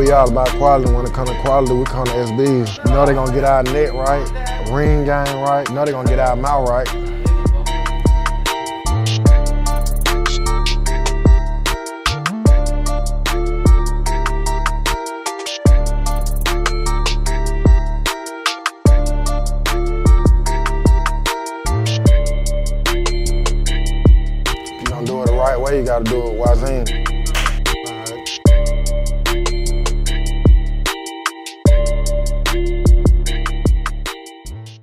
We all about quality. When it comes to quality, we come to SBs. You know they're gonna get our net right, ring game right. You know they're gonna get our mouth right. If you don't do it the right way, you gotta do it wazine.